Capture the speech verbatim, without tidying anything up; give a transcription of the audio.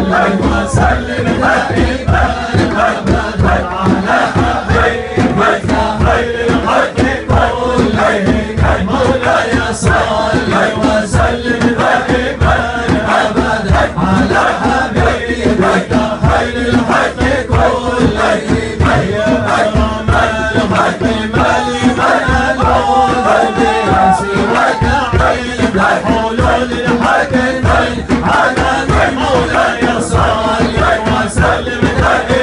وسلم دائما ابدا على حبيبك خير الخلق كلهم مولاي صل وسلم دائما ابدا على حبيبك خير الخلق كلهم يا اكرم الخلق من الملعون سواك عند حلول الحق على مولاي صل وسلم دائما